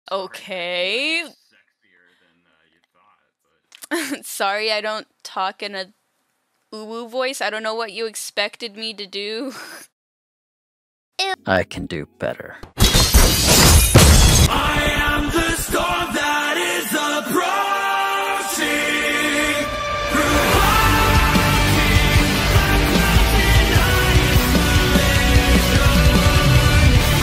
Okay. Sorry, I don't talk in a uwu voice. I don't know what you expected me to do. I can do better.